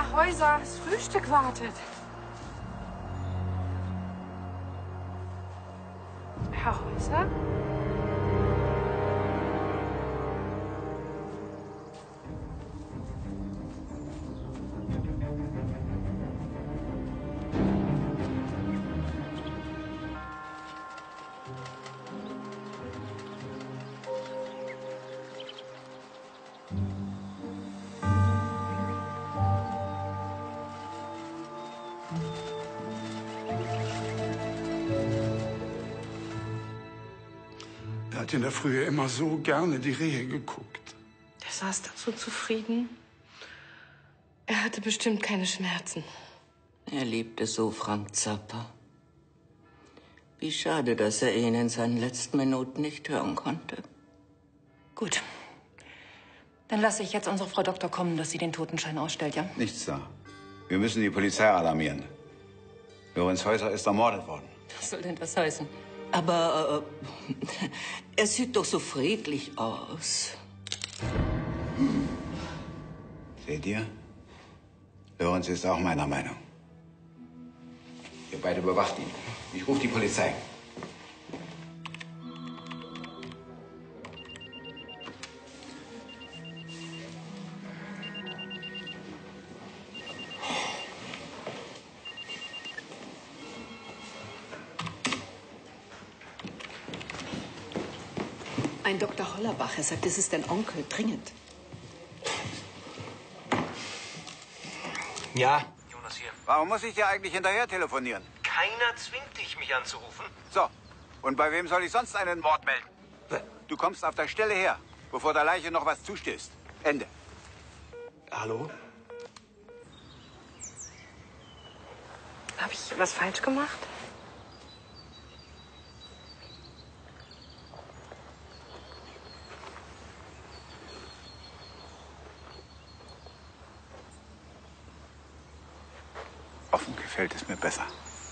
Herr Häuser, das Frühstück wartet. Herr Häuser? Er hat in der Frühe immer so gerne die Rehe geguckt. Der saß da so zufrieden. Er hatte bestimmt keine Schmerzen. Er liebte so Frank Zappa. Wie schade, dass er ihn in seinen letzten Minuten nicht hören konnte. Gut. Dann lasse ich jetzt unsere Frau Doktor kommen, dass sie den Totenschein ausstellt, ja? Nichts da. Wir müssen die Polizei alarmieren. Lorenz Häuser ist ermordet worden. Was soll denn das heißen? Aber er sieht doch so friedlich aus. Seht ihr? Lorenz ist auch meiner Meinung. Ihr beide überwacht ihn. Ich rufe die Polizei. Ein Dr. Hollerbach, er sagt, es ist dein Onkel, dringend. Ja. Jonas hier. Warum muss ich dir eigentlich hinterher telefonieren? Keiner zwingt dich, mich anzurufen. So, und bei wem soll ich sonst einen Mord melden? Du kommst auf der Stelle her, bevor der Leiche noch was zustößt. Ende. Hallo? Habe ich was falsch gemacht? Offen gefällt es mir besser.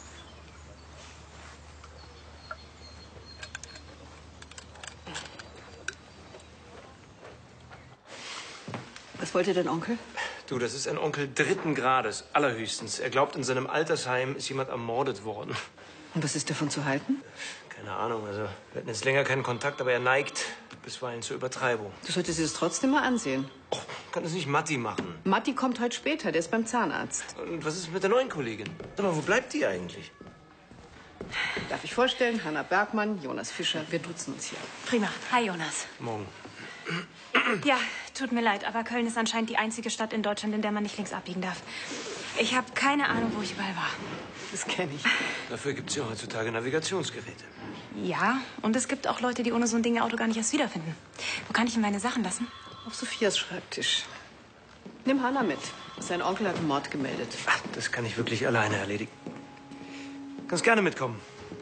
Was wollte dein Onkel? Du, das ist ein Onkel dritten Grades, allerhöchstens. Er glaubt, in seinem Altersheim ist jemand ermordet worden. Und was ist davon zu halten? Keine Ahnung, also wir hatten jetzt länger keinen Kontakt, aber er neigt bisweilen zur Übertreibung. Du solltest dir das trotzdem mal ansehen. Oh, kann das nicht Matti machen? Matti kommt heute später, der ist beim Zahnarzt. Und was ist mit der neuen Kollegin? Sag mal, wo bleibt die eigentlich? Darf ich vorstellen, Hanna Bergmann, Jonas Fischer, wir duzen uns hier. Prima. Hi, Jonas. Morgen. Ja, tut mir leid, aber Köln ist anscheinend die einzige Stadt in Deutschland, in der man nicht links abbiegen darf. Ich habe keine Ahnung, wo ich überall war. Das kenne ich. Dafür gibt es ja heutzutage Navigationsgeräte. Ja, und es gibt auch Leute, die ohne so ein Ding ihr Auto gar nicht erst wiederfinden. Wo kann ich denn meine Sachen lassen? Auf Sophias Schreibtisch. Nimm Hanna mit. Sein Onkel hat einen Mord gemeldet. Ach, das kann ich wirklich alleine erledigen. Kannst gerne mitkommen.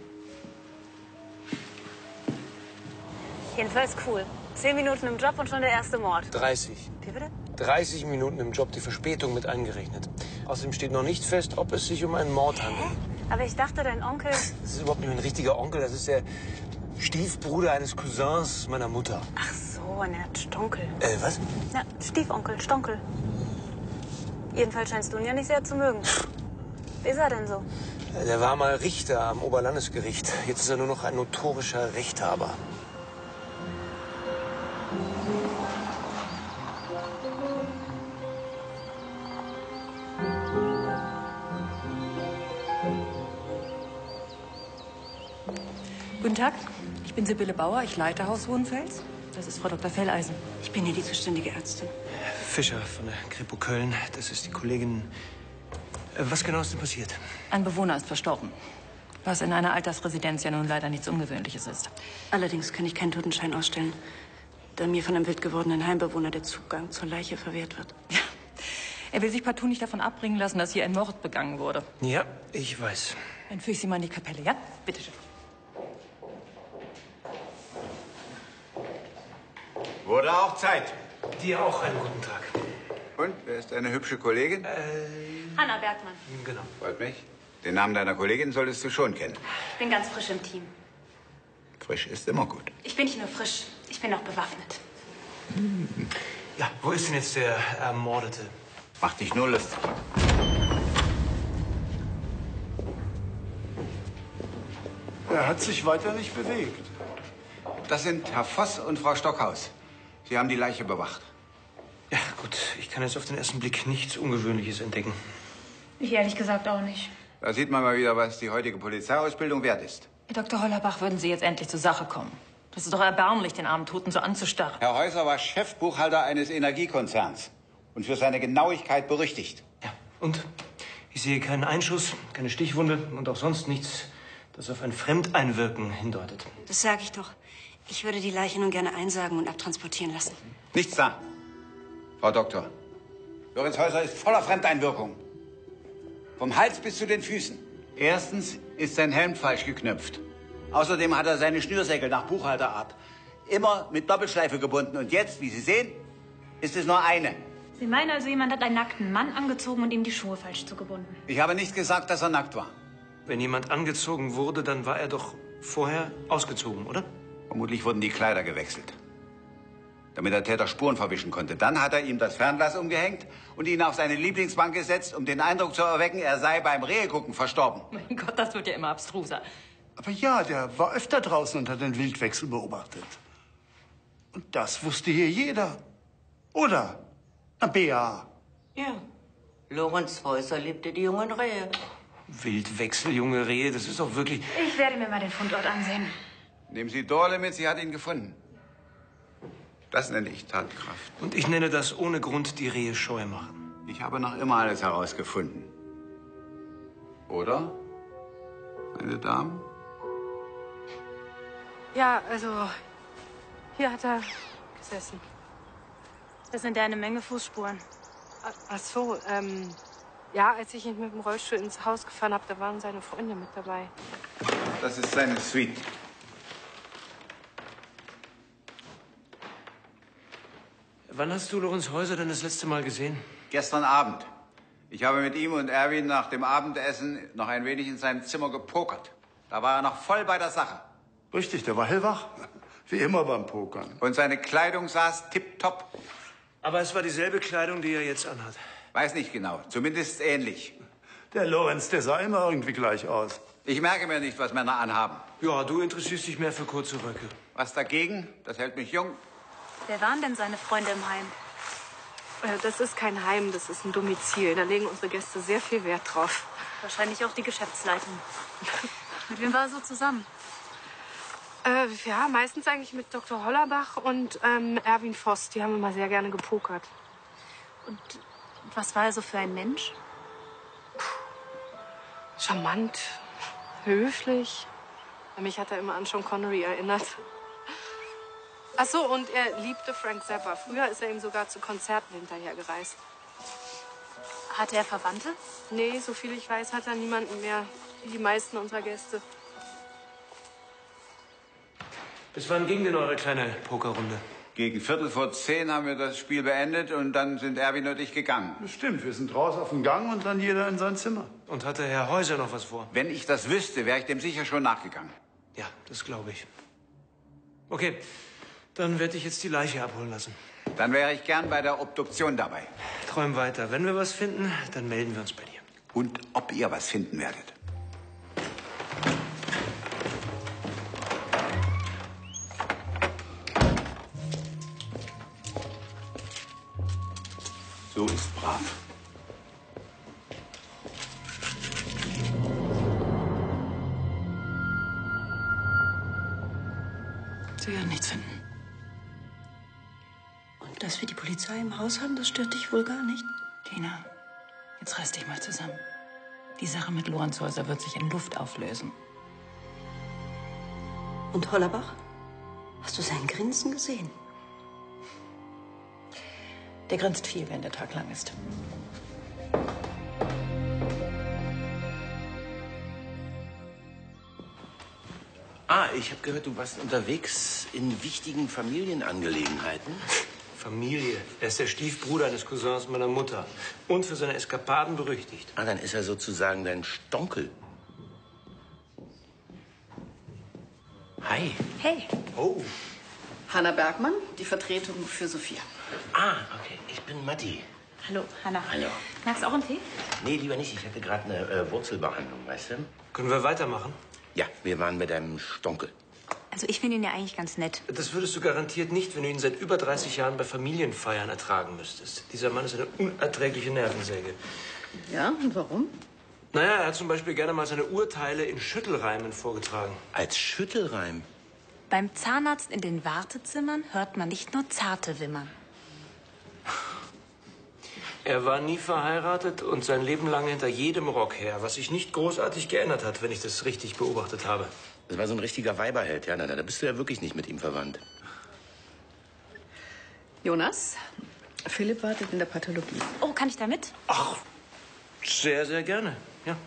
Jedenfalls cool. 10 Minuten im Job und schon der erste Mord. 30. Wie bitte? 30 Minuten im Job, die Verspätung mit eingerechnet. Außerdem steht noch nicht fest, ob es sich um einen Mord handelt. Aber ich dachte, dein Onkel... Das ist überhaupt nicht mein richtiger Onkel. Das ist der Stiefbruder eines Cousins meiner Mutter. Ach so, eine Art Stonkel. Was? Ja, Stiefonkel, Stonkel. Jedenfalls scheinst du ihn ja nicht sehr zu mögen. Wie ist er denn so? Der war mal Richter am Oberlandesgericht. Jetzt ist er nur noch ein notorischer Rechthaber. Guten Tag, ich bin Sibylle Bauer, ich leite Haus Hohenfels. Das ist Frau Dr. Felleisen. Ich bin hier die zuständige Ärztin. Fischer von der Kripo Köln, das ist die Kollegin. Was genau ist denn passiert? Ein Bewohner ist verstorben. Was in einer Altersresidenz ja nun leider nichts Ungewöhnliches ist. Allerdings kann ich keinen Totenschein ausstellen, da mir von einem wild gewordenen Heimbewohner der Zugang zur Leiche verwehrt wird. Ja. Er will sich partout nicht davon abbringen lassen, dass hier ein Mord begangen wurde. Ja, ich weiß. Dann führe ich Sie mal in die Kapelle, ja? Bitte schön. Wurde auch Zeit. Dir auch einen guten Tag. Und, wer ist deine hübsche Kollegin? Hanna Bergmann. Genau. Freut mich. Den Namen deiner Kollegin solltest du schon kennen. Ich bin ganz frisch im Team. Frisch ist immer gut. Ich bin nicht nur frisch, ich bin auch bewaffnet. Ja, wo ist denn jetzt der Ermordete? Mach dich nur lustig. Er hat sich weiter nicht bewegt. Das sind Herr Voss und Frau Stockhaus. Sie haben die Leiche bewacht. Ja, gut. Ich kann jetzt auf den ersten Blick nichts Ungewöhnliches entdecken. Ich ehrlich gesagt auch nicht. Da sieht man mal wieder, was die heutige Polizeiausbildung wert ist. Herr Dr. Hollerbach, würden Sie jetzt endlich zur Sache kommen? Das ist doch erbärmlich, den armen Toten so anzustarren. Herr Häuser war Chefbuchhalter eines Energiekonzerns und für seine Genauigkeit berüchtigt. Ja, und? Ich sehe keinen Einschuss, keine Stichwunde und auch sonst nichts, das auf ein Fremdeinwirken hindeutet. Das sage ich doch. Ich würde die Leiche nun gerne einsargen und abtransportieren lassen. Nichts da. Frau Doktor, Lorenz Häuser ist voller Fremdeinwirkung. Vom Hals bis zu den Füßen. Erstens ist sein Helm falsch geknöpft. Außerdem hat er seine Schnürsenkel nach Buchhalterart immer mit Doppelschleife gebunden. Und jetzt, wie Sie sehen, ist es nur eine. Sie meinen also, jemand hat einen nackten Mann angezogen und ihm die Schuhe falsch zugebunden? Ich habe nicht gesagt, dass er nackt war. Wenn jemand angezogen wurde, dann war er doch vorher ausgezogen, oder? Vermutlich wurden die Kleider gewechselt, damit der Täter Spuren verwischen konnte. Dann hat er ihm das Fernglas umgehängt und ihn auf seine Lieblingsbank gesetzt, um den Eindruck zu erwecken, er sei beim Rehegucken verstorben. Mein Gott, das wird ja immer abstruser. Aber ja, der war öfter draußen und hat den Wildwechsel beobachtet. Und das wusste hier jeder. Oder? Na, Bea. Ja, Lorenz Häuser liebte die jungen Rehe. Wildwechsel, junge Rehe, das ist doch wirklich... Ich werde mir mal den Fundort ansehen. Nehmen Sie Dorle mit, sie hat ihn gefunden. Das nenne ich Tatkraft. Und ich nenne das ohne Grund die Rehe scheu machen. Ich habe noch immer alles herausgefunden. Oder, meine Damen? Ja, also, hier hat er gesessen. Das sind ja eine Menge Fußspuren. Ach so, ja, als ich ihn mit dem Rollstuhl ins Haus gefahren habe, da waren seine Freunde mit dabei. Das ist seine Suite. Wann hast du Lorenz Häuser denn das letzte Mal gesehen? Gestern Abend. Ich habe mit ihm und Erwin nach dem Abendessen noch ein wenig in seinem Zimmer gepokert. Da war er noch voll bei der Sache. Richtig, der war hellwach. Wie immer beim Pokern. Und seine Kleidung saß tipptopp. Aber es war dieselbe Kleidung, die er jetzt anhat. Weiß nicht genau, zumindest ähnlich. Der Lorenz, der sah immer irgendwie gleich aus. Ich merke mir nicht, was Männer anhaben. Ja, du interessierst dich mehr für kurze Röcke. Was dagegen, das hält mich jung. Wer waren denn seine Freunde im Heim? Das ist kein Heim, das ist ein Domizil. Da legen unsere Gäste sehr viel Wert drauf. Wahrscheinlich auch die Geschäftsleitung. Mit wem war er so zusammen? Ja, meistens eigentlich mit Dr. Hollerbach und Erwin Voss. Die haben immer sehr gerne gepokert. Und was war er so für ein Mensch? Charmant, höflich. Mich hat er immer an Sean Connery erinnert. Ach so, und er liebte Frank Zappa. Früher ist er ihm sogar zu Konzerten hinterhergereist. Hatte er Verwandte? Nee, so viel ich weiß, hat er niemanden mehr, wie die meisten unserer Gäste. Bis wann ging denn eure kleine Pokerrunde? Gegen 10:15 haben wir das Spiel beendet und dann sind Erwin und ich gegangen. Stimmt, wir sind raus auf den Gang und dann jeder in sein Zimmer. Und hatte Herr Häuser noch was vor? Wenn ich das wüsste, wäre ich dem sicher schon nachgegangen. Ja, das glaube ich. Okay, dann werde ich jetzt die Leiche abholen lassen. Dann wäre ich gern bei der Obduktion dabei. Träum weiter. Wenn wir was finden, dann melden wir uns bei dir. Und ob ihr was finden werdet. So ist brav. Sie werden nichts finden. Und dass wir die Polizei im Haus haben, das stört dich wohl gar nicht? Tina, jetzt reiß dich mal zusammen. Die Sache mit Lorenz Häuser wird sich in Luft auflösen. Und Hollerbach? Hast du sein Grinsen gesehen? Der grinst viel, wenn der Tag lang ist. Ah, ich habe gehört, du warst unterwegs in wichtigen Familienangelegenheiten. Familie. Er ist der Stiefbruder eines Cousins meiner Mutter. Und für seine Eskapaden berüchtigt. Ah, dann ist er sozusagen dein Stonkel. Hi. Hey, Oh. Hanna Bergmann, die Vertretung für Sophia. Ah, okay. Ich bin Matti. Hallo, Hanna. Hallo. Magst du auch einen Tee? Nee, lieber nicht. Ich hatte gerade eine Wurzelbehandlung, weißt du? Können wir weitermachen? Ja, wir waren mit deinem Stonkel. Also ich finde ihn ja eigentlich ganz nett. Das würdest du garantiert nicht, wenn du ihn seit über 30 Jahren bei Familienfeiern ertragen müsstest. Dieser Mann ist eine unerträgliche Nervensäge. Ja, und warum? Naja, er hat zum Beispiel gerne mal seine Urteile in Schüttelreimen vorgetragen. Als Schüttelreim? Beim Zahnarzt in den Wartezimmern hört man nicht nur zarte Wimmern. Er war nie verheiratet und sein Leben lang hinter jedem Rock her, was sich nicht großartig geändert hat, wenn ich das richtig beobachtet habe. Das war so ein richtiger Weiberheld, ja. Da bist du ja wirklich nicht mit ihm verwandt. Jonas, Philipp wartet in der Pathologie. Oh, kann ich da mit? Ach, sehr, sehr gerne, ja.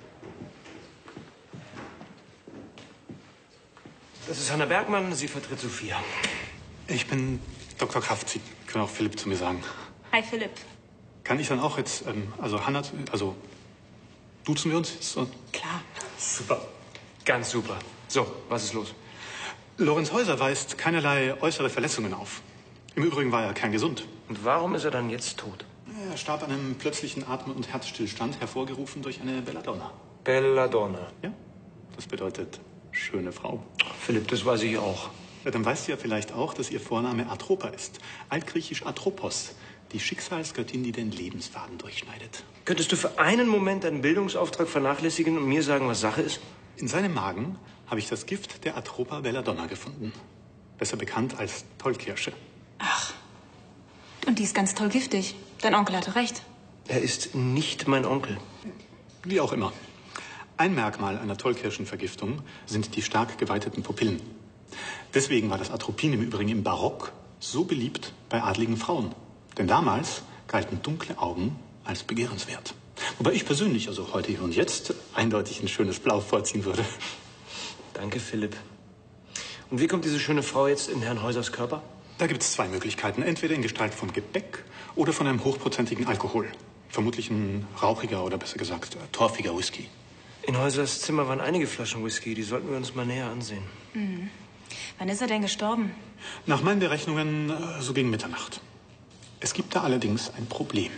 Das ist Hanna Bergmann, sie vertritt Sophia. Ich bin Dr. Kraft. Sie können auch Philipp zu mir sagen. Hi, Philipp. Kann ich dann auch jetzt, also Hanna, also duzen wir uns jetzt? So? Klar. Super. Ganz super. So, was ist los? Lorenz Häuser weist keinerlei äußere Verletzungen auf. Im Übrigen war er kerngesund. Und warum ist er dann jetzt tot? Er starb an einem plötzlichen Atmen- und Herzstillstand, hervorgerufen durch eine Belladonna. Belladonna. Ja, das bedeutet schöne Frau. Philipp, das weiß ich auch. Ja, dann weißt du ja vielleicht auch, dass ihr Vorname Atropa ist. Altgriechisch Atropos, die Schicksalsgöttin, die den Lebensfaden durchschneidet. Könntest du für einen Moment deinen Bildungsauftrag vernachlässigen und mir sagen, was Sache ist? In seinem Magen habe ich das Gift der Atropa Belladonna gefunden. Besser bekannt als Tollkirsche. Ach, und die ist ganz toll giftig. Dein Onkel hatte recht. Er ist nicht mein Onkel. Wie auch immer. Ein Merkmal einer Tollkirschenvergiftung sind die stark geweiteten Pupillen. Deswegen war das Atropin im Übrigen im Barock so beliebt bei adligen Frauen. Denn damals galten dunkle Augen als begehrenswert. Wobei ich persönlich, also heute hier und jetzt, eindeutig ein schönes Blau vorziehen würde. Danke, Philipp. Und wie kommt diese schöne Frau jetzt in Herrn Häusers Körper? Da gibt es zwei Möglichkeiten. Entweder in Gestalt von Gebäck oder von einem hochprozentigen Alkohol. Vermutlich ein rauchiger oder besser gesagt torfiger Whisky. In Häusers Zimmer waren einige Flaschen Whisky. Die sollten wir uns mal näher ansehen. Mhm. Wann ist er denn gestorben? Nach meinen Berechnungen so gegen Mitternacht. Es gibt da allerdings ein Problem.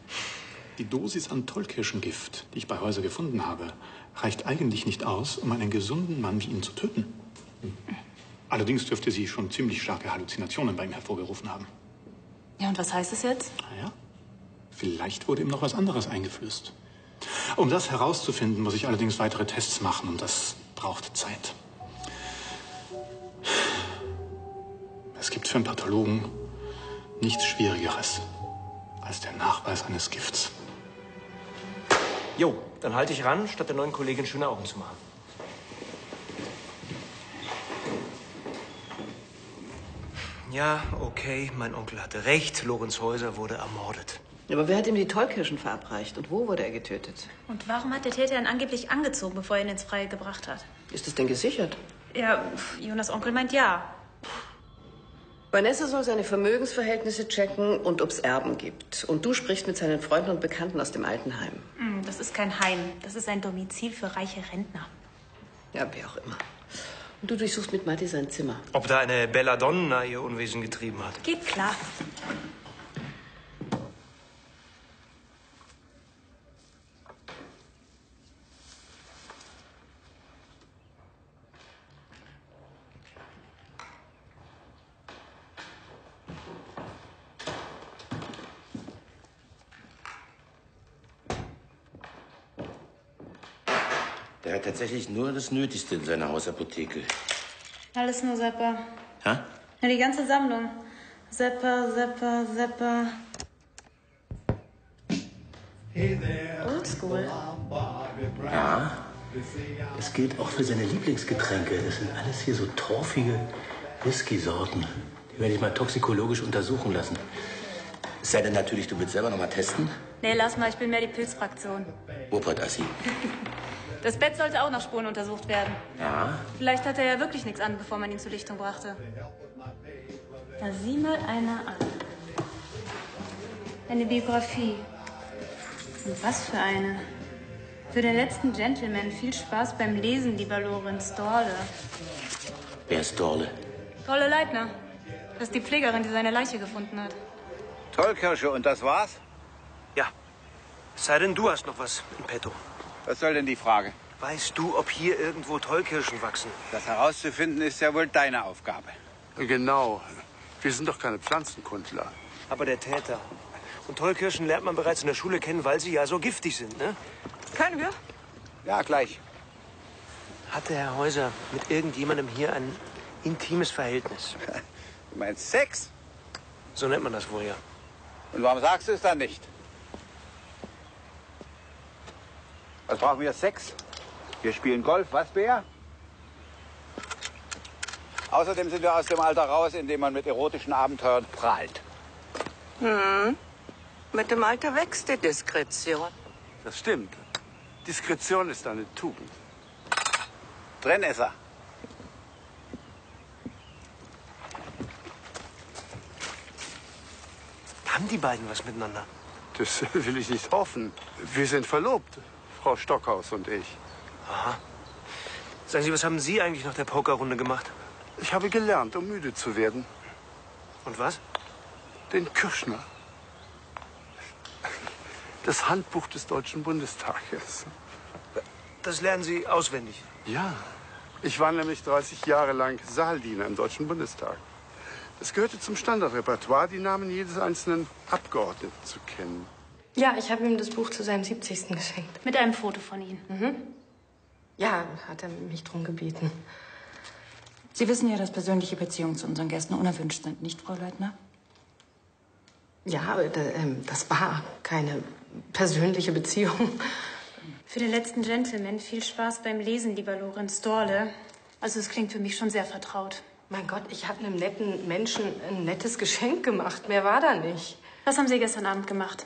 Die Dosis an Tollkirschengift, die ich bei Häuser gefunden habe, reicht eigentlich nicht aus, um einen gesunden Mann wie ihn zu töten. Allerdings dürfte sie schon ziemlich starke Halluzinationen bei ihm hervorgerufen haben. Ja, und was heißt es jetzt? Naja, vielleicht wurde ihm noch was anderes eingeflößt. Um das herauszufinden, muss ich allerdings weitere Tests machen und das braucht Zeit. Es gibt für einen Pathologen nichts Schwierigeres als der Nachweis eines Gifts. Jo, dann halte ich ran, statt der neuen Kollegin schöne Augen zu machen. Ja, okay, mein Onkel hatte recht. Lorenz Häuser wurde ermordet. Aber wer hat ihm die Tollkirschen verabreicht und wo wurde er getötet? Und warum hat der Täter ihn angeblich angezogen, bevor er ihn ins Freie gebracht hat? Ist es denn gesichert? Ja, Jonas Onkel meint ja. Vanessa soll seine Vermögensverhältnisse checken und ob es Erben gibt. Und du sprichst mit seinen Freunden und Bekannten aus dem Altenheim. Das ist kein Heim. Das ist ein Domizil für reiche Rentner. Ja, wer auch immer. Und du durchsuchst mit Matti sein Zimmer. Ob da eine Belladonna ihr Unwesen getrieben hat? Geht klar. Der hat tatsächlich nur das Nötigste in seiner Hausapotheke. Alles nur Sepper. Hä? Ja, die ganze Sammlung. Sepper, Sepper, Sepper. Oldschool. Ja. Es gilt auch für seine Lieblingsgetränke. Das sind alles hier so torfige Whisky-Sorten. Die werde ich mal toxikologisch untersuchen lassen. Es sei denn natürlich, du willst selber noch mal testen. Nee, lass mal, ich bin mehr die Pilzfraktion. Opert-Assi. Das Bett sollte auch nach Spuren untersucht werden. Ja? Vielleicht hat er ja wirklich nichts an, bevor man ihn zur Lichtung brachte. Da sieh mal einer an. Eine Biografie. Und was für eine. Für den letzten Gentleman viel Spaß beim Lesen, lieber Lorenz Dorle. Wer ist Dorle? Dorle Leitner. Das ist die Pflegerin, die seine Leiche gefunden hat. Tollkirsche, und das war's? Es sei denn, du hast noch was in petto. Was soll denn die Frage? Weißt du, ob hier irgendwo Tollkirschen wachsen? Das herauszufinden ist ja wohl deine Aufgabe. Genau. Wir sind doch keine Pflanzenkundler. Aber der Täter. Und Tollkirschen lernt man bereits in der Schule kennen, weil sie ja so giftig sind, ne? Können wir? Ja, gleich. Hatte Herr Häuser mit irgendjemandem hier ein intimes Verhältnis? Du meinst Sex? So nennt man das wohl, ja. Und warum sagst du es dann nicht? Was brauchen wir? Sex? Wir spielen Golf, was, Bea? Außerdem sind wir aus dem Alter raus, in dem man mit erotischen Abenteuern prahlt. Mit dem Alter wächst die Diskretion. Das stimmt. Diskretion ist eine Tugend. Brennesser. Haben die beiden was miteinander? Das will ich nicht hoffen. Wir sind verlobt, Frau Stockhaus und ich. Aha. Sagen Sie, was haben Sie eigentlich nach der Pokerrunde gemacht? Ich habe gelernt, um müde zu werden. Und was? Den Kürschner. Das Handbuch des Deutschen Bundestages. Das lernen Sie auswendig? Ja. Ich war nämlich 30 Jahre lang Saaldiener im Deutschen Bundestag. Es gehörte zum Standardrepertoire, die Namen jedes einzelnen Abgeordneten zu kennen. Ja, ich habe ihm das Buch zu seinem 70. geschenkt. Mit einem Foto von Ihnen. Mhm. Ja, hat er mich drum gebeten. Sie wissen ja, dass persönliche Beziehungen zu unseren Gästen unerwünscht sind, nicht, Frau Leutner? Ja, aber das war keine persönliche Beziehung. Für den letzten Gentleman viel Spaß beim Lesen, lieber Lorenz Dorle. Also es klingt für mich schon sehr vertraut. Mein Gott, ich habe einem netten Menschen ein nettes Geschenk gemacht. Mehr war da nicht. Was haben Sie gestern Abend gemacht?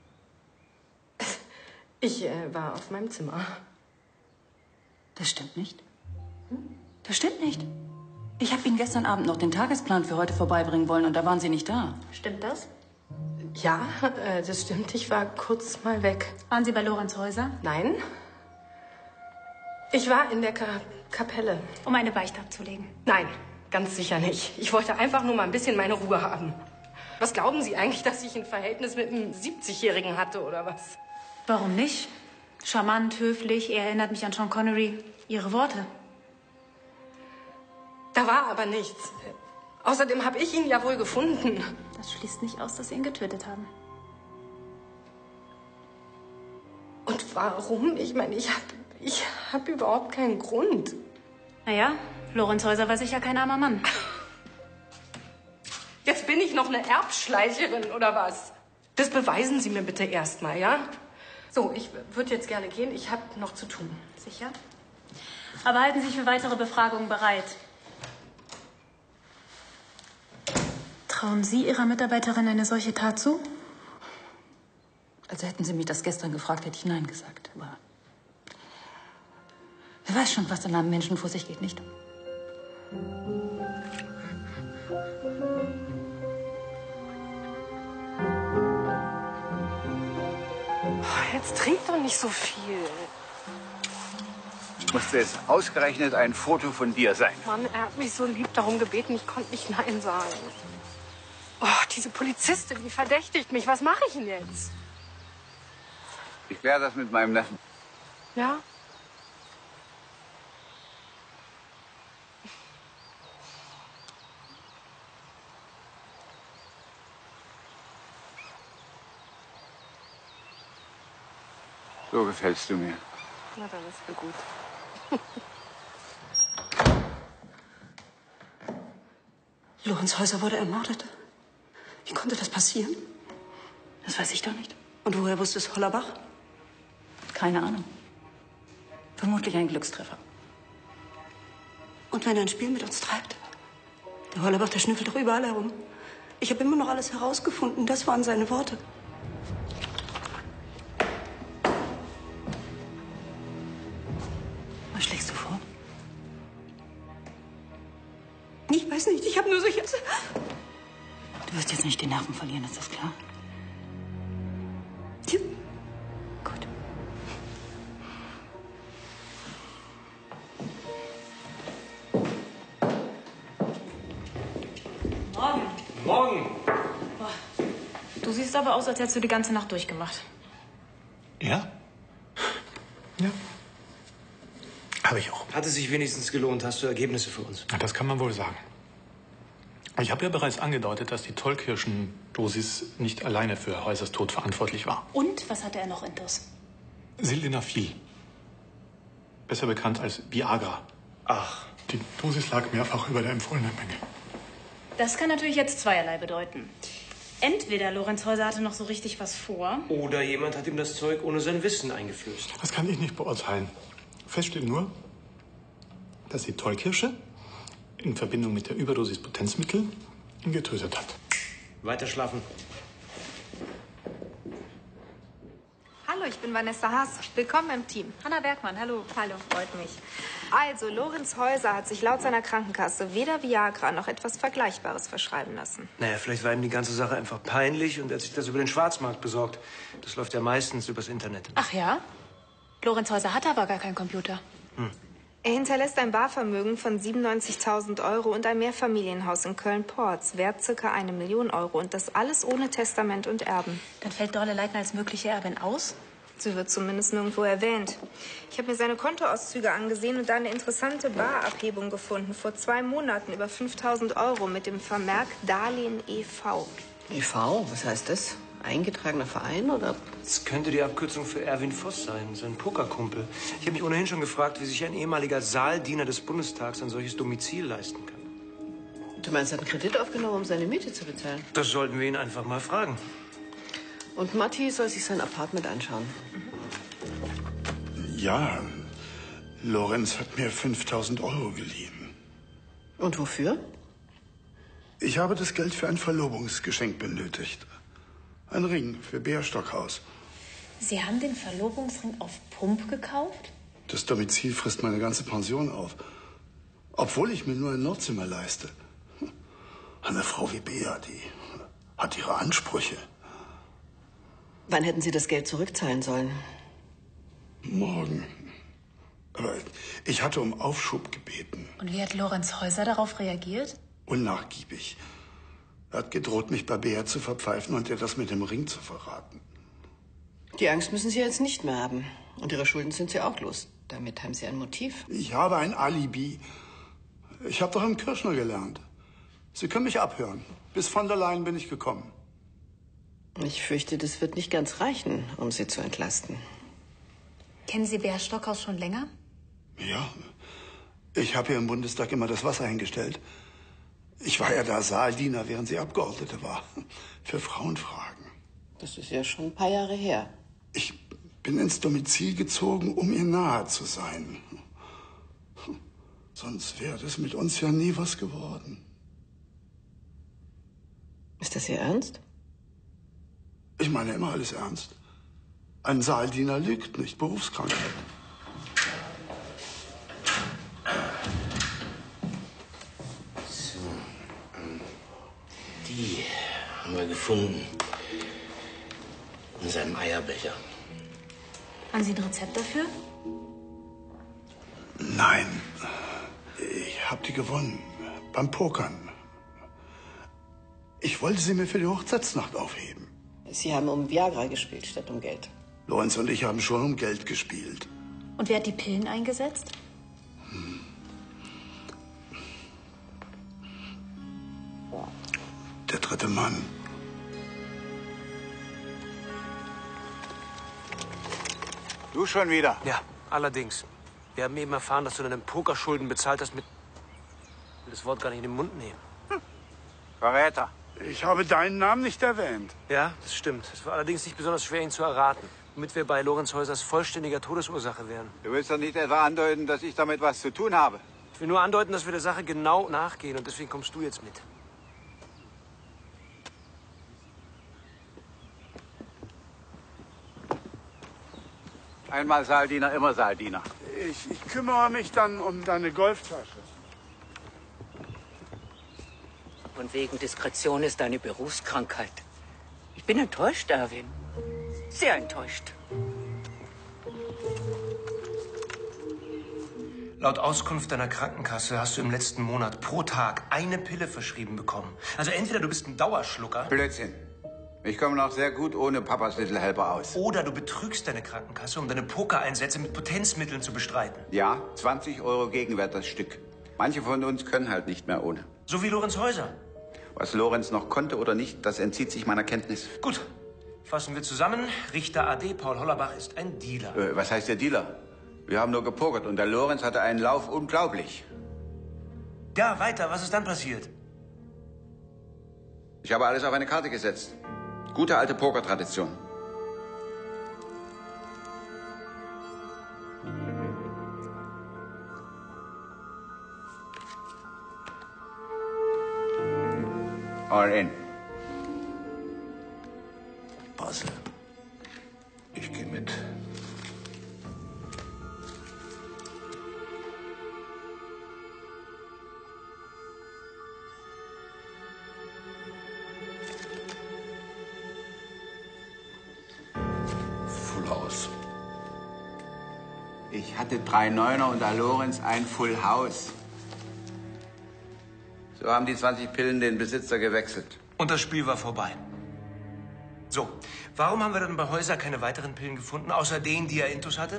Ich war auf meinem Zimmer. Das stimmt nicht. Das stimmt nicht. Ich habe Ihnen gestern Abend noch den Tagesplan für heute vorbeibringen wollen und da waren Sie nicht da. Stimmt das? Ja, das stimmt. Ich war kurz mal weg. Waren Sie bei Lorenz Häuser? Nein. Ich war in der Kapelle. Um eine Beichte abzulegen? Nein, ganz sicher nicht. Ich wollte einfach nur mal ein bisschen meine Ruhe haben. Was glauben Sie eigentlich, dass ich ein Verhältnis mit einem 70-Jährigen hatte oder was? Warum nicht? Charmant, höflich, er erinnert mich an Sean Connery. Ihre Worte. Da war aber nichts. Außerdem habe ich ihn ja wohl gefunden. Das schließt nicht aus, dass Sie ihn getötet haben. Und warum? Ich meine, ich hab überhaupt keinen Grund. Naja, Lorenz Häuser war sicher kein armer Mann. Jetzt bin ich noch eine Erbschleicherin, oder was? Das beweisen Sie mir bitte erstmal, ja? So, ich würde jetzt gerne gehen. Ich habe noch zu tun. Sicher? Aber halten Sie sich für weitere Befragungen bereit. Trauen Sie Ihrer Mitarbeiterin eine solche Tat zu? Also hätten Sie mich das gestern gefragt, hätte ich Nein gesagt. Aber wer weiß schon, was in einem Menschen vor sich geht, nicht? Jetzt trink doch nicht so viel. Musste es ausgerechnet ein Foto von dir sein? Mann, er hat mich so lieb darum gebeten, ich konnte nicht Nein sagen. Oh, diese Polizistin, die verdächtigt mich. Was mache ich denn jetzt? Ich kläre das mit meinem Neffen. Ja? So gefällst du mir. Na, dann ist mir gut. Lorenz Häuser wurde ermordet. Wie konnte das passieren? Das weiß ich doch nicht. Und woher wusste es Hollerbach? Keine Ahnung. Vermutlich ein Glückstreffer. Und wenn er ein Spiel mit uns treibt? Der Hollerbach, der schnüffelt doch überall herum. Ich habe immer noch alles herausgefunden. Das waren seine Worte. Was schlägst du vor? Ich weiß nicht, ich habe nur solche... Du wirst jetzt nicht die Nerven verlieren, ist das klar? Ja. Gut. Morgen. Morgen. Du siehst aber aus, als hättest du die ganze Nacht durchgemacht. Ja? Ja. Habe ich auch. Hat es sich wenigstens gelohnt? Hast du Ergebnisse für uns? Na, das kann man wohl sagen. Ich habe ja bereits angedeutet, dass die Tollkirschen-Dosis nicht alleine für Häusers Tod verantwortlich war. Und was hatte er noch intus? Sildenafil. Besser bekannt als Viagra. Ach. Die Dosis lag mehrfach über der empfohlenen Menge. Das kann natürlich jetzt zweierlei bedeuten. Entweder Lorenz Häuser hatte noch so richtig was vor. Oder jemand hat ihm das Zeug ohne sein Wissen eingeflößt. Das kann ich nicht beurteilen. Fest steht nur, dass die Tollkirsche in Verbindung mit der Überdosis Potenzmittel ihn getötet hat. Weiter schlafen. Hallo, ich bin Vanessa Haas. Willkommen im Team. Hanna Bergmann, hallo. Hallo, freut mich. Also, Lorenz Häuser hat sich laut seiner Krankenkasse weder Viagra noch etwas Vergleichbares verschreiben lassen. Naja, vielleicht war ihm die ganze Sache einfach peinlich und er hat sich das über den Schwarzmarkt besorgt. Das läuft ja meistens übers Internet. Ach ja? Lorenz Häuser hat aber gar keinen Computer. Er hinterlässt ein Barvermögen von 97.000 € und ein Mehrfamilienhaus in Köln-Porz, wert ca. 1 Million €. Und das alles ohne Testament und Erben. Dann fällt Dorle Leitner als mögliche Erbin aus? Sie wird zumindest nirgendwo erwähnt. Ich habe mir seine Kontoauszüge angesehen und da eine interessante Barabhebung gefunden. Vor 2 Monaten über 5.000 € mit dem Vermerk Darlehen e.V. e.V.? Was heißt das? Eingetragener Verein, oder? Das könnte die Abkürzung für Erwin Voss sein, sein Pokerkumpel. Ich habe mich ohnehin schon gefragt, wie sich ein ehemaliger Saaldiener des Bundestags ein solches Domizil leisten kann. Du meinst, er hat einen Kredit aufgenommen, um seine Miete zu bezahlen? Das sollten wir ihn einfach mal fragen. Und Matti soll sich sein Apartment anschauen. Ja, Lorenz hat mir 5.000 € geliehen. Und wofür? Ich habe das Geld für ein Verlobungsgeschenk benötigt. Ein Ring für Bea Stockhaus. Sie haben den Verlobungsring auf Pump gekauft? Das Domizil frisst meine ganze Pension auf. Obwohl ich mir nur ein Nordzimmer leiste. Eine Frau wie Bea, die hat ihre Ansprüche. Wann hätten Sie das Geld zurückzahlen sollen? Morgen. Aber ich hatte um Aufschub gebeten. Und wie hat Lorenz Häuser darauf reagiert? Unnachgiebig. Er hat gedroht, mich bei Bea zu verpfeifen und ihr das mit dem Ring zu verraten. Die Angst müssen Sie jetzt nicht mehr haben. Und Ihre Schulden sind Sie auch los. Damit haben Sie ein Motiv. Ich habe ein Alibi. Ich habe doch im Kirschner gelernt. Sie können mich abhören. Bis von der Leyen bin ich gekommen. Ich fürchte, das wird nicht ganz reichen, um Sie zu entlasten. Kennen Sie Bea Stockhaus schon länger? Ja, ich habe hier im Bundestag immer das Wasser hingestellt. Ich war ja da Saaldiener, während sie Abgeordnete war. Für Frauenfragen. Das ist ja schon ein paar Jahre her. Ich bin ins Domizil gezogen, um ihr nahe zu sein. Sonst wäre das mit uns ja nie was geworden. Ist das Ihr Ernst? Ich meine immer alles ernst. Ein Saaldiener lügt nicht, Berufskrankheit. So, die haben wir gefunden. In seinem Eierbecher. Haben Sie ein Rezept dafür? Nein, ich habe die gewonnen. Beim Pokern. Ich wollte sie mir für die Hochzeitsnacht aufheben. Sie haben um Viagra gespielt, statt um Geld. Lorenz und ich haben schon um Geld gespielt. Und wer hat die Pillen eingesetzt? Der dritte Mann. Du schon wieder? Ja, allerdings. Wir haben eben erfahren, dass du deine Pokerschulden bezahlt hast mit... Ich will das Wort gar nicht in den Mund nehmen. Verräter. Ich habe deinen Namen nicht erwähnt. Ja, das stimmt. Es war allerdings nicht besonders schwer, ihn zu erraten. Womit wir bei Lorenz Häusers vollständiger Todesursache wären. Du willst doch nicht etwa andeuten, dass ich damit was zu tun habe? Ich will nur andeuten, dass wir der Sache genau nachgehen und deswegen kommst du jetzt mit. Einmal Saaldiener, immer Saaldiener. Ich kümmere mich dann um deine Golftasche. Und wegen Diskretion ist deine Berufskrankheit. Ich bin enttäuscht, Erwin. Sehr enttäuscht. Laut Auskunft deiner Krankenkasse hast du im letzten Monat pro Tag eine Pille verschrieben bekommen. Also entweder du bist ein Dauerschlucker... Blödsinn. Ich komme noch sehr gut ohne Papas Little Helper aus. Oder du betrügst deine Krankenkasse, um deine Pokereinsätze mit Potenzmitteln zu bestreiten. Ja, 20 € Gegenwert das Stück. Manche von uns können halt nicht mehr ohne. So wie Lorenz Häuser. Was Lorenz noch konnte oder nicht, das entzieht sich meiner Kenntnis. Gut, fassen wir zusammen. Richter AD Paul Hollerbach ist ein Dealer. Was heißt der Dealer? Wir haben nur gepokert und der Lorenz hatte einen Lauf unglaublich. Ja, weiter. Was ist dann passiert? Ich habe alles auf eine Karte gesetzt. Gute alte Pokertradition. All in. Basel. Ich gehe mit. Full House. Ich hatte 3 Neuner und der Lorenz ein Full House. So haben die 20 Pillen den Besitzer gewechselt. Und das Spiel war vorbei. So, warum haben wir dann bei Häuser keine weiteren Pillen gefunden, außer denen, die er intus hatte?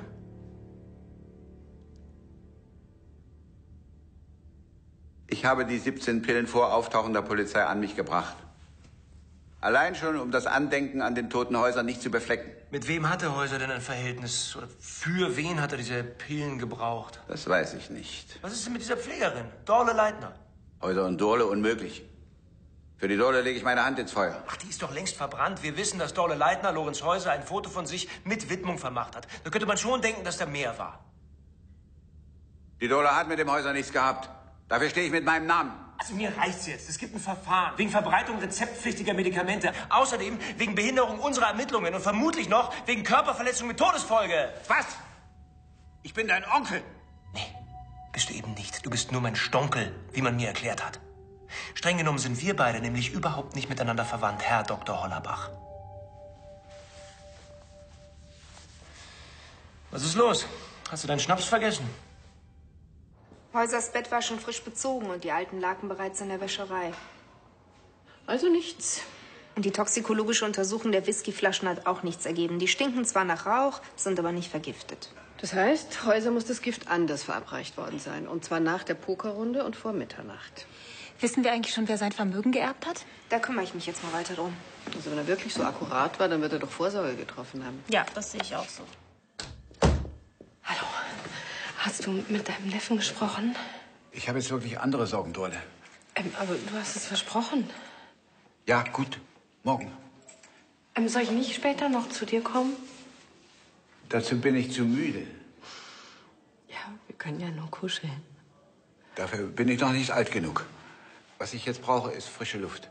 Ich habe die 17 Pillen vor Auftauchen der Polizei an mich gebracht. Allein schon, um das Andenken an den toten Häuser nicht zu beflecken. Mit wem hatte Häuser denn ein Verhältnis? Oder für wen hat er diese Pillen gebraucht? Das weiß ich nicht. Was ist denn mit dieser Pflegerin, Dorle Leitner? Häuser und Dorle unmöglich. Für die Dorle lege ich meine Hand ins Feuer. Ach, die ist doch längst verbrannt. Wir wissen, dass Dorle Leitner Lorenz Häuser ein Foto von sich mit Widmung vermacht hat. Da könnte man schon denken, dass da mehr war. Die Dorle hat mit dem Häuser nichts gehabt. Dafür stehe ich mit meinem Namen. Also mir reicht's jetzt. Es gibt ein Verfahren wegen Verbreitung rezeptpflichtiger Medikamente. Außerdem wegen Behinderung unserer Ermittlungen und vermutlich noch wegen Körperverletzung mit Todesfolge. Was? Ich bin dein Onkel. Nee, bist du eben nicht. Du bist nur mein Stonkel, wie man mir erklärt hat. Streng genommen sind wir beide nämlich überhaupt nicht miteinander verwandt, Herr Dr. Hollerbach. Was ist los? Hast du deinen Schnaps vergessen? Häusers Bett war schon frisch bezogen und die alten lagen bereits in der Wäscherei. Also nichts. Und die toxikologische Untersuchung der Whiskyflaschen hat auch nichts ergeben. Die stinken zwar nach Rauch, sind aber nicht vergiftet. Das heißt, Häuser muss das Gift anders verabreicht worden sein. Und zwar nach der Pokerrunde und vor Mitternacht. Wissen wir eigentlich schon, wer sein Vermögen geerbt hat? Da kümmere ich mich jetzt mal weiter drum. Also wenn er wirklich so akkurat war, dann wird er doch Vorsorge getroffen haben. Ja, das sehe ich auch so. Hallo. Hast du mit deinem Neffen gesprochen? Ich habe jetzt wirklich andere Sorgen, Dorle. Aber du hast es versprochen. Ja, gut. Morgen. Soll ich nicht später noch zu dir kommen? Dazu bin ich zu müde. Ja, wir können ja nur kuscheln. Dafür bin ich noch nicht alt genug. Was ich jetzt brauche, ist frische Luft.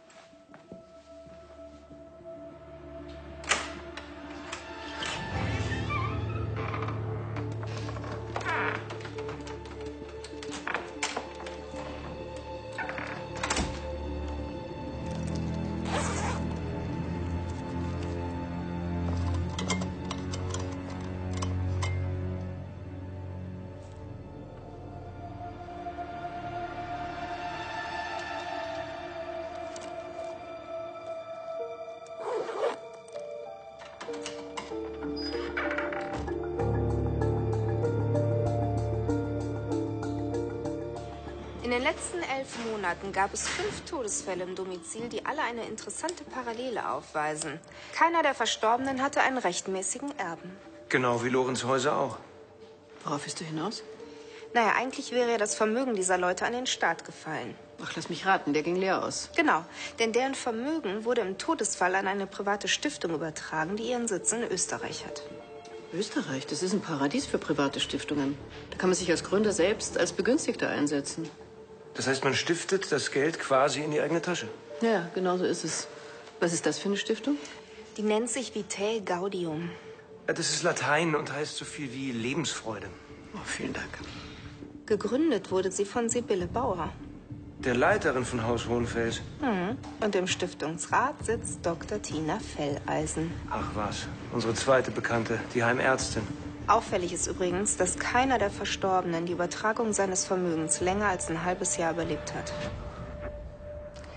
In den letzten 11 Monaten gab es 5 Todesfälle im Domizil, die alle eine interessante Parallele aufweisen. Keiner der Verstorbenen hatte einen rechtmäßigen Erben. Genau wie Lorenz Häuser auch. Worauf bist du hinaus? Naja, eigentlich wäre ja das Vermögen dieser Leute an den Staat gefallen. Ach, lass mich raten, der ging leer aus. Genau, denn deren Vermögen wurde im Todesfall an eine private Stiftung übertragen, die ihren Sitz in Österreich hat. Österreich, das ist ein Paradies für private Stiftungen. Da kann man sich als Gründer selbst als Begünstigter einsetzen. Das heißt, man stiftet das Geld quasi in die eigene Tasche. Ja, genau so ist es. Was ist das für eine Stiftung? Die nennt sich Vitae Gaudium. Das ist Latein und heißt so viel wie Lebensfreude. Oh, vielen Dank. Gegründet wurde sie von Sibylle Bauer. Der Leiterin von Haus Hohenfels. Und im Stiftungsrat sitzt Dr. Tina Felleisen. Ach was, unsere zweite Bekannte, die Heimärztin. Auffällig ist übrigens, dass keiner der Verstorbenen die Übertragung seines Vermögens länger als ein halbes Jahr überlebt hat.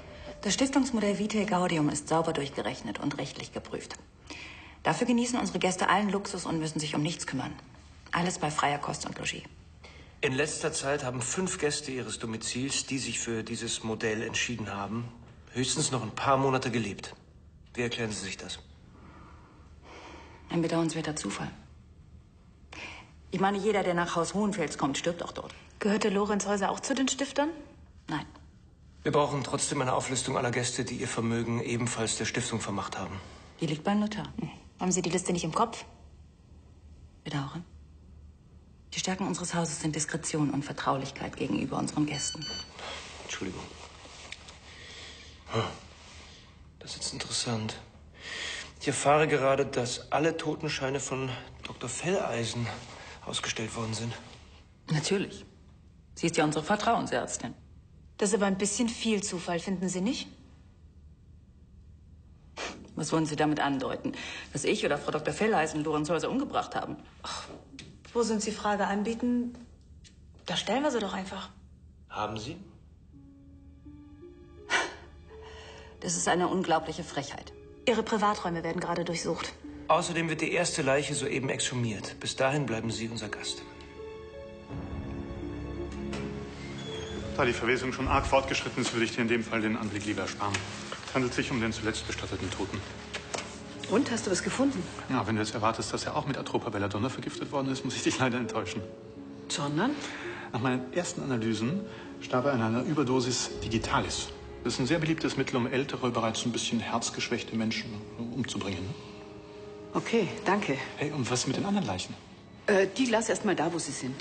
Das Stiftungsmodell Vitae Gaudium ist sauber durchgerechnet und rechtlich geprüft. Dafür genießen unsere Gäste allen Luxus und müssen sich um nichts kümmern. Alles bei freier Kost und Logis. In letzter Zeit haben 5 Gäste ihres Domizils, die sich für dieses Modell entschieden haben, höchstens noch ein paar Monate gelebt. Wie erklären Sie sich das? Ein bedauernswerter Zufall. Ich meine, jeder, der nach Haus Hohenfels kommt, stirbt auch dort. Gehörte Lorenz Häuser auch zu den Stiftern? Nein. Wir brauchen trotzdem eine Auflistung aller Gäste, die ihr Vermögen ebenfalls der Stiftung vermacht haben. Die liegt beim Notar. Haben Sie die Liste nicht im Kopf? Bedauere. Die Stärken unseres Hauses sind Diskretion und Vertraulichkeit gegenüber unseren Gästen. Entschuldigung. Das ist interessant. Ich erfahre gerade, dass alle Totenscheine von Dr. Felleisen ausgestellt worden sind. Natürlich. Sie ist ja unsere Vertrauensärztin. Das ist aber ein bisschen viel Zufall, finden Sie nicht? Was wollen Sie damit andeuten? Dass ich oder Frau Dr. Felleisen Lorenz Häuser umgebracht haben? Ach, wo Sie uns die Frage anbieten, da stellen wir sie doch einfach. Haben Sie? Das ist eine unglaubliche Frechheit. Ihre Privaträume werden gerade durchsucht. Außerdem wird die erste Leiche soeben exhumiert. Bis dahin bleiben Sie unser Gast. Da die Verwesung schon arg fortgeschritten ist, würde ich dir in dem Fall den Anblick lieber ersparen. Es handelt sich um den zuletzt bestatteten Toten. Und, hast du was gefunden? Ja, wenn du jetzt erwartest, dass er auch mit Atropa Belladonna vergiftet worden ist, muss ich dich leider enttäuschen. Sondern? Nach meinen ersten Analysen starb er an einer Überdosis Digitalis. Das ist ein sehr beliebtes Mittel, um ältere, bereits ein bisschen herzgeschwächte Menschen umzubringen. Ne? Okay, danke. Hey, und was mit den anderen Leichen? Die lass erst mal da, wo sie sind.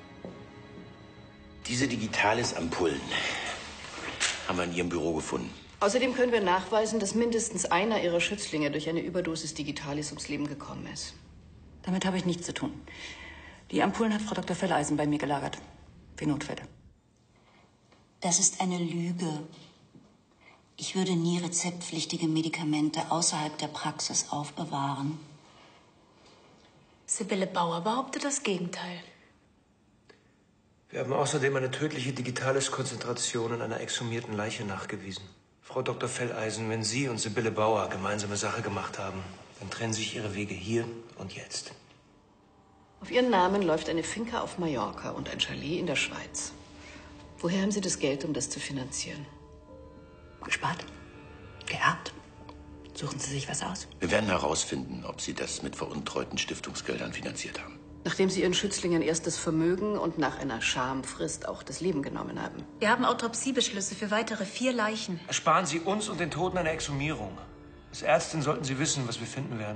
Diese Digitalis-Ampullen haben wir in Ihrem Büro gefunden. Außerdem können wir nachweisen, dass mindestens einer ihrer Schützlinge durch eine Überdosis Digitalis ums Leben gekommen ist. Damit habe ich nichts zu tun. Die Ampullen hat Frau Dr. Felleisen bei mir gelagert. Für Notfälle. Das ist eine Lüge. Ich würde nie rezeptpflichtige Medikamente außerhalb der Praxis aufbewahren. Sibylle Bauer behauptet das Gegenteil. Wir haben außerdem eine tödliche Digitalis-Konzentration in einer exhumierten Leiche nachgewiesen. Frau Dr. Felleisen, wenn Sie und Sibylle Bauer gemeinsame Sache gemacht haben, dann trennen sich Ihre Wege hier und jetzt. Auf Ihren Namen läuft eine Finca auf Mallorca und ein Chalet in der Schweiz. Woher haben Sie das Geld, um das zu finanzieren? Gespart? Geerbt? Suchen Sie sich was aus? Wir werden herausfinden, ob Sie das mit veruntreuten Stiftungsgeldern finanziert haben. Nachdem Sie Ihren Schützlingen erst das Vermögen und nach einer Schamfrist auch das Leben genommen haben. Wir haben Autopsiebeschlüsse für weitere 4 Leichen. Ersparen Sie uns und den Toten eine Exhumierung. Als Ärztin sollten Sie wissen, was wir finden werden.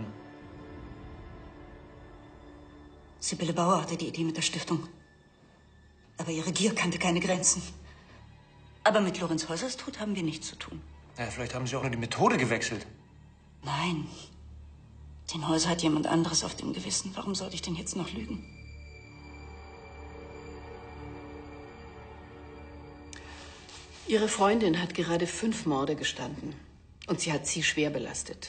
Sibylle Bauer hatte die Idee mit der Stiftung. Aber ihre Gier kannte keine Grenzen. Aber mit Lorenz Häusers Tod haben wir nichts zu tun. Ja, vielleicht haben Sie auch nur die Methode gewechselt. Nein. Den Häuser hat jemand anderes auf dem Gewissen. Warum sollte ich denn jetzt noch lügen? Ihre Freundin hat gerade 5 Morde gestanden. Und sie hat Sie schwer belastet.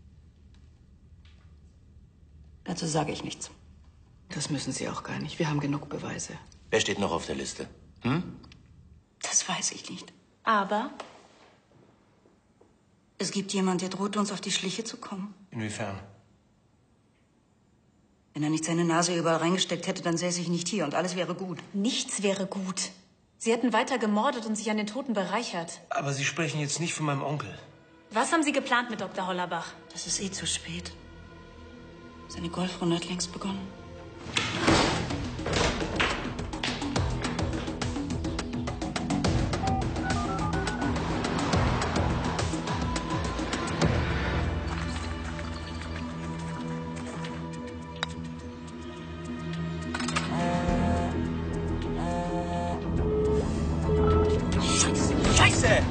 Dazu sage ich nichts. Das müssen Sie auch gar nicht. Wir haben genug Beweise. Wer steht noch auf der Liste? Das weiß ich nicht. Aber es gibt jemanden, der droht, uns auf die Schliche zu kommen. Inwiefern? Wenn er nicht seine Nase überall reingesteckt hätte, dann säße ich nicht hier und alles wäre gut. nichts wäre gut. Sie hätten weiter gemordet und sich an den Toten bereichert. Aber Sie sprechen jetzt nicht von meinem Onkel. Was haben Sie geplant mit Dr. Hollerbach? Das ist eh zu spät. Seine Golfrunde hat längst begonnen. Scheiße!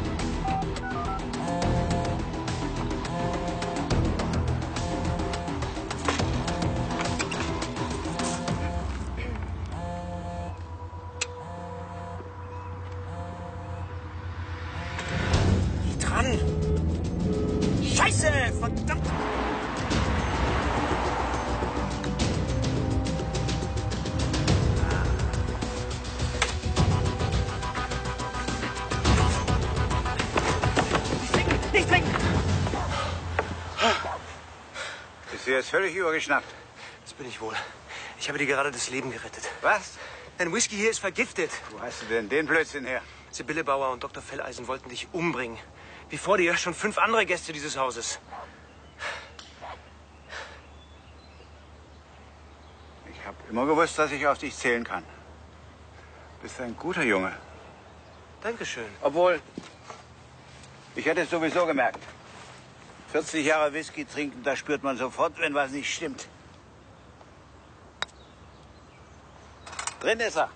sie ist völlig übergeschnappt. Das bin ich wohl. Ich habe dir gerade das Leben gerettet. Was? Dein Whisky hier ist vergiftet. Wo hast du denn den Blödsinn her? Sibylle Bauer und Dr. Felleisen wollten dich umbringen. Wie vor dir schon 5 andere Gäste dieses Hauses. Ich habe immer gewusst, dass ich auf dich zählen kann. Du bist ein guter Junge. Dankeschön. Obwohl, ich hätte es sowieso gemerkt. 40 Jahre Whisky trinken, da spürt man sofort, wenn was nicht stimmt. Drin ist er.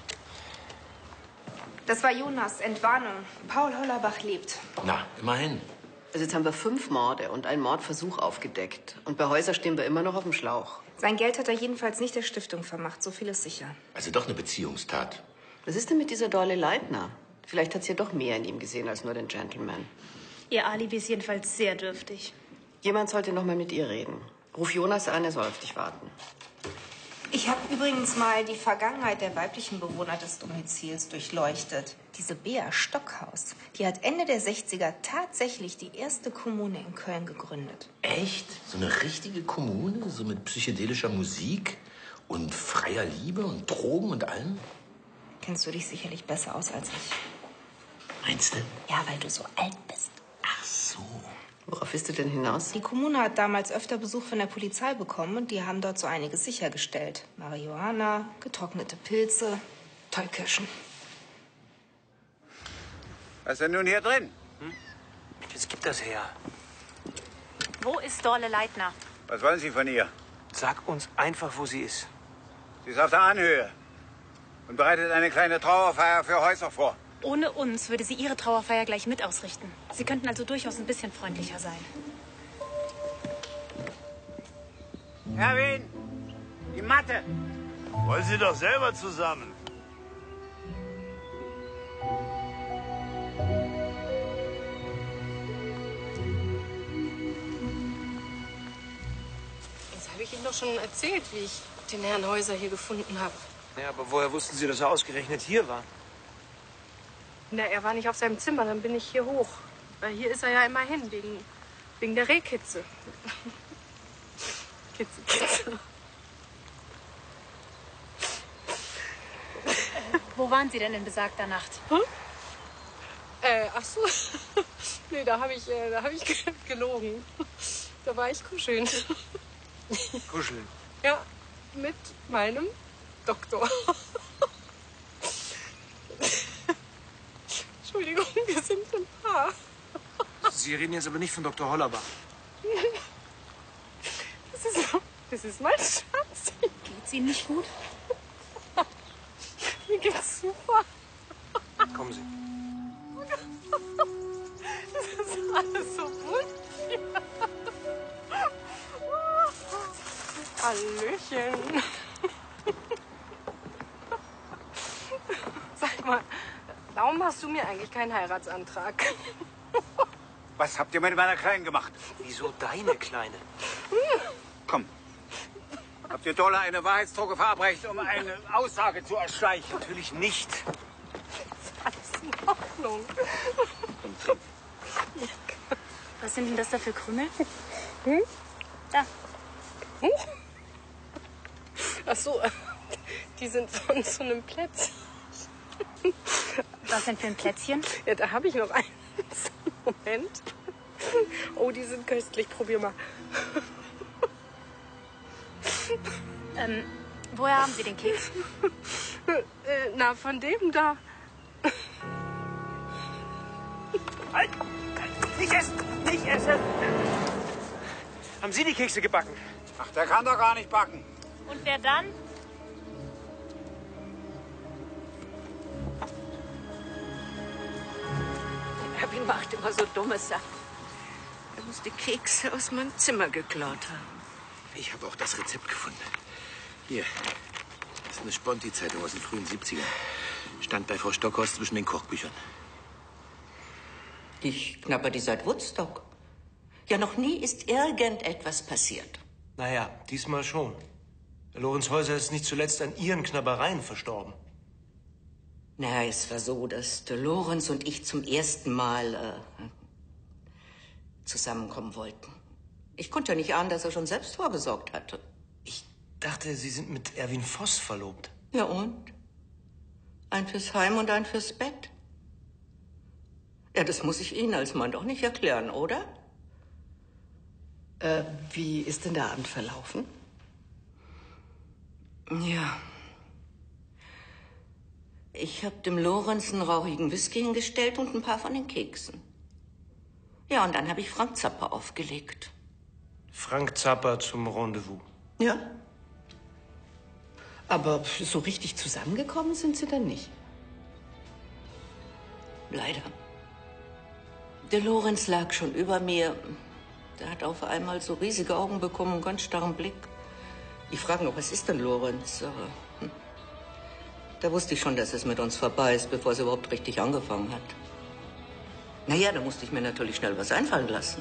Das war Jonas, Entwarnung. Paul Hollerbach lebt. Na, immerhin. Also jetzt haben wir 5 Morde und einen Mordversuch aufgedeckt. Und bei Häuser stehen wir immer noch auf dem Schlauch. Sein Geld hat er jedenfalls nicht der Stiftung vermacht, so viel ist sicher. Also doch eine Beziehungstat. Was ist denn mit dieser Dolle Leitner? Vielleicht hat sie ja doch mehr in ihm gesehen als nur den Gentleman. Ihr Alibi ist jedenfalls sehr dürftig. Jemand sollte noch mal mit ihr reden. Ruf Jonas an, er soll auf dich warten. Ich habe übrigens mal die Vergangenheit der weiblichen Bewohner des Domizils durchleuchtet. Diese Bea Stockhaus, die hat Ende der 60er tatsächlich die erste Kommune in Köln gegründet. Echt? So eine richtige Kommune? So mit psychedelischer Musik und freier Liebe und Drogen und allem? Kennst du dich sicherlich besser aus als ich. Meinst du? Ja, weil du so alt bist. Ach so. Worauf bist du denn hinaus? Die Kommune hat damals öfter Besuch von der Polizei bekommen und die haben dort so einiges sichergestellt. Marihuana, getrocknete Pilze, Tollkirschen. Was ist denn nun hier drin? Jetzt gib das her. Wo ist Dorle Leitner? Was wollen Sie von ihr? Sag uns einfach, wo sie ist. Sie ist auf der Anhöhe und bereitet eine kleine Trauerfeier für Häuser vor. Ohne uns würde sie ihre Trauerfeier gleich mit ausrichten. Sie könnten also durchaus ein bisschen freundlicher sein. Erwin, die Matte. Wollen Sie doch selber zusammen. Das habe ich Ihnen doch schon erzählt, wie ich den Herrn Häuser hier gefunden habe. Ja, aber woher wussten Sie, dass er ausgerechnet hier war? Na, er war nicht auf seinem Zimmer, dann bin ich hier hoch. Weil hier ist er ja immer hin, wegen der Rehkitze. Kitze. Wo waren Sie denn in besagter Nacht? Ach so. Nee, da hab ich gelogen. Da war ich kuscheln. Kuscheln? Ja, mit meinem Doktor. Entschuldigung, wir sind ein Paar. Sie reden jetzt aber nicht von Dr. Hollerbach. Das ist mein Schatz. Geht's Ihnen nicht gut? Mir geht's super. Kommen Sie. Das ist alles so wunderbar. Hallöchen. Sag mal, warum machst du mir eigentlich keinen Heiratsantrag? Was habt ihr mit meiner Kleinen gemacht? Wieso deine Kleine? Komm. Habt ihr Dolle eine Wahrheitsdrucke verabreicht, um eine Aussage zu erschleichen? Natürlich nicht. Alles in Ordnung. Was sind denn das da für Krümel? Da. Ach so, die sind von so einem Plätzchen. Was denn für ein Plätzchen? Ja, da habe ich noch einen. Moment. Oh, die sind köstlich. Probier mal. Woher haben Sie den Keks? Na, von dem da. Halt! Nicht essen! Nicht essen! Haben Sie die Kekse gebacken? Ach, der kann doch gar nicht backen. Und wer dann? Erwin macht immer so dumme Sachen. Er muss die Kekse aus meinem Zimmer geklaut haben. Ich habe auch das Rezept gefunden. Hier, das ist eine Sponti-Zeitung aus den frühen 70ern. Stand bei Frau Stockhorst zwischen den Kochbüchern. Ich knapper die seit Woodstock. Ja, noch nie ist irgendetwas passiert. Naja, diesmal schon. Lorenz Häuser ist nicht zuletzt an Ihren Knabbereien verstorben. Na, es war so, dass der Lorenz und ich zum ersten Mal zusammenkommen wollten. Ich konnte ja nicht ahnen, dass er schon selbst vorgesorgt hatte. Ich dachte, Sie sind mit Erwin Voss verlobt. Ja und? Ein fürs Heim und ein fürs Bett. Ja, das muss ich Ihnen als Mann doch nicht erklären, oder? Wie ist denn der Abend verlaufen? Ja. Ich habe dem Lorenz einen rauchigen Whisky hingestellt und ein paar von den Keksen. Ja, und dann habe ich Frank Zappa aufgelegt. Frank Zappa zum Rendezvous. Ja. Aber so richtig zusammengekommen sind Sie dann nicht? Leider. Der Lorenz lag schon über mir. Der hat auf einmal so riesige Augen bekommen und ganz starren Blick. Ich frage noch, was ist denn Lorenz? Aber da wusste ich schon, dass es mit uns vorbei ist, bevor es überhaupt richtig angefangen hat. Naja, da musste ich mir natürlich schnell was einfallen lassen.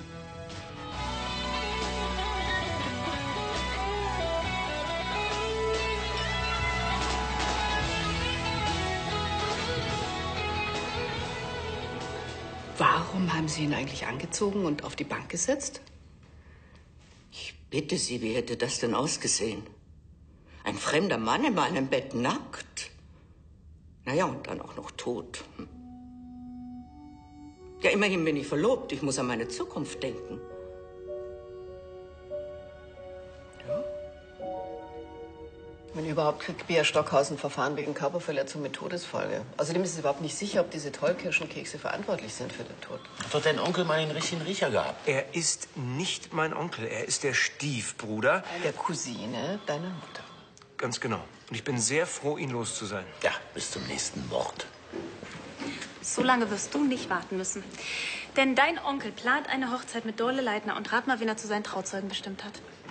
Warum haben Sie ihn eigentlich angezogen und auf die Bank gesetzt? Ich bitte Sie, wie hätte das denn ausgesehen? Ein fremder Mann in meinem Bett nackt? Naja, und dann auch noch tot. Ja, immerhin bin ich verlobt. Ich muss an meine Zukunft denken. Wenn überhaupt, kriegt Bea Stockhausen Verfahren wegen Körperverletzung mit Todesfolge. Außerdem ist es überhaupt nicht sicher, ob diese Tollkirschenkekse verantwortlich sind für den Tod. Hat doch dein Onkel mal einen richtigen Riecher gehabt. Er ist nicht mein Onkel, er ist der Stiefbruder der Cousine deiner Mutter. Ganz genau. Und ich bin sehr froh, ihn los zu sein. Ja, bis zum nächsten Wort. So lange wirst du nicht warten müssen. Denn dein Onkel plant eine Hochzeit mit Dorle Leitner und rat mal, wen er zu seinen Trauzeugen bestimmt hat.